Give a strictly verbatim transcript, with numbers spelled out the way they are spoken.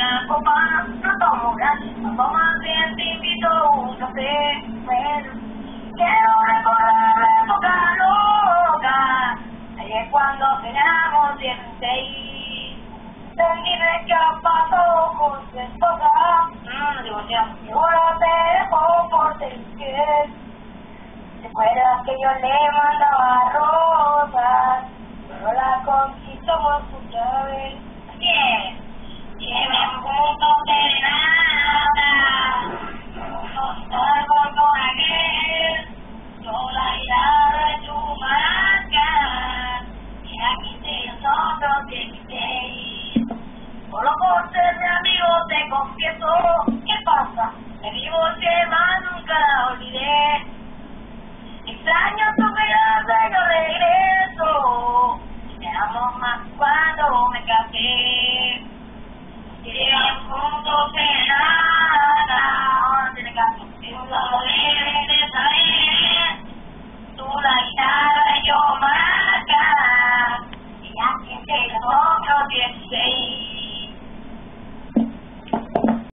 una copa, no tomo gratis, no tomo bien, te invito a un café. Bueno, quiero recordar la época loca, ayer cuando teníamos dieciséis. Ven, dime qué ha pasado con tu esposa. No, nos divorciamos. Seguro te dejó por seis. ¿Te acuerdas que yo le mandaba rosas? Pero la conquistamos otra vez. Así es. Lleven juntos de nada. Juntos con aquel. Yo la guitarra de tu marca. Y aquí te nosotros dieciséis. Solo por ser mi amigo te confieso. ¿Qué pasa? Me divorcié más, nunca la olvidé. Extraño tu mirada y no regreso. Te amo más cuando me casé. Llegan juntos en nada. Ahora no tiene caso. Tú lo debes de saber. Tú la guitarra y yo marca. Y aquí entre nosotros dieciséis.